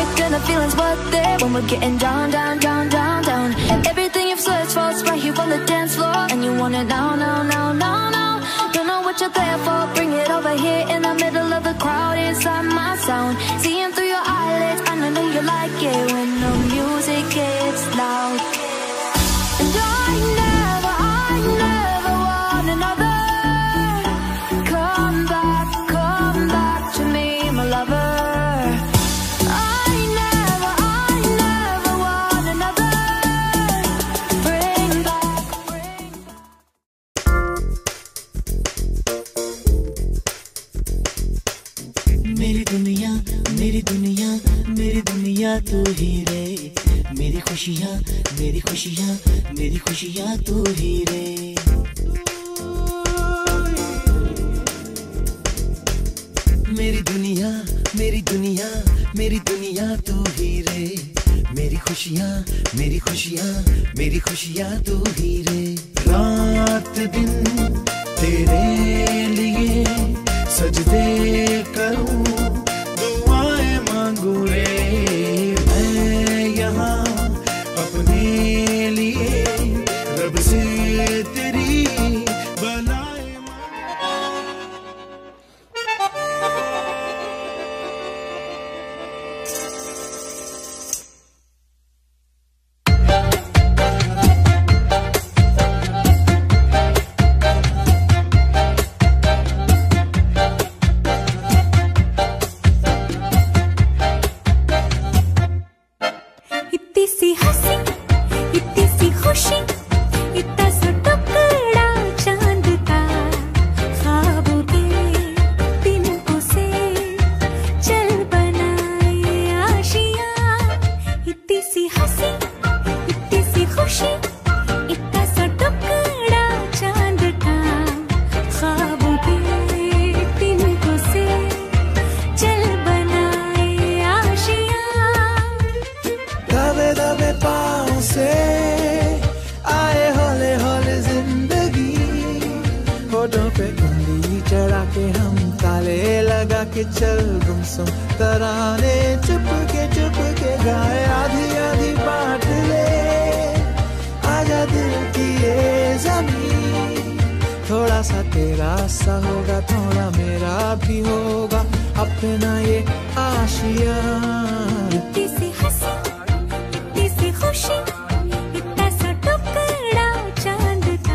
then the feeling's worth it when we're getting down, down, down, down, down. And everything you've searched for is right here on the dance floor, and you want it now, now, now, now, now. Don't know what you're there for, bring it over here in the middle of the crowd inside my sound. Seeing through your eyelids, and I know you like it when the music gets loud. And I never want another. Come back to me, my lover. I never want another. Bring back. मेरी दुनिया, मेरी दुनिया, मेरी दुनिया तू ही रे। मेरी खुशियाँ, मेरी खुशियाँ, मेरी खुशियाँ तू ही रे। मेरी दुनिया, मेरी दुनिया, मेरी दुनिया तू ही रे। मेरी खुशियाँ, मेरी खुशियाँ, मेरी खुशियाँ तू ही रे। रात दिन तेरे लिए सजदे करूं, दुआएं मांगू रे। मैं यहाँ अपने लिए रब से तेरी भलाई चढ़ा के हम ताले लगा के चल गुमसुम तराने चुप के गाए आधी आधी बांट ले आजा दिल की ये ज़मीन। थोड़ा सा तेरा सा होगा थोड़ा मेरा भी होगा अपना ये आशिया। इतनी सी हंसी इतनी सी खुशी इतना सा टुकड़ा चांद का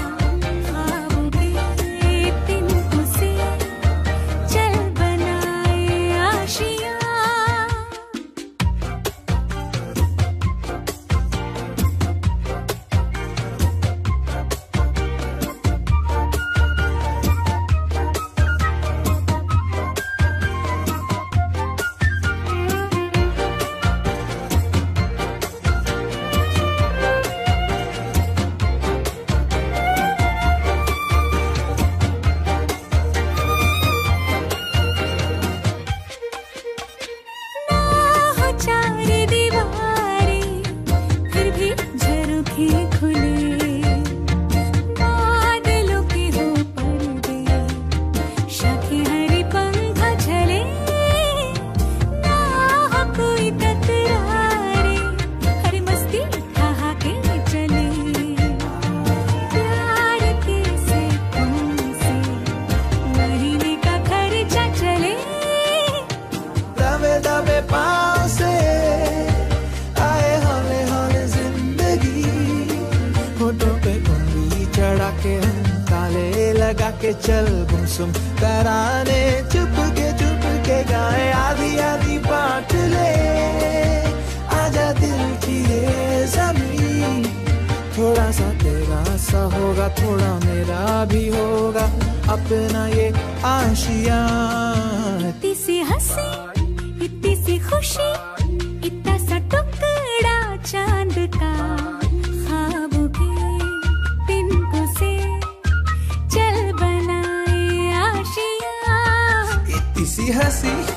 लगा के चल गुमसुम तराने चुप के गाए आधी आधी बांट ले आजा दिल की ये ज़मीन। थोड़ा सा तेरा सा होगा थोड़ा मेरा भी होगा अपना ये आशिया। इतनी सी हंसी इतनी सी खुशी इतना सा टुकड़ा चांद का ख्वाबों के तिनकों से चल बनाए आशिया। इतनी सी हंसी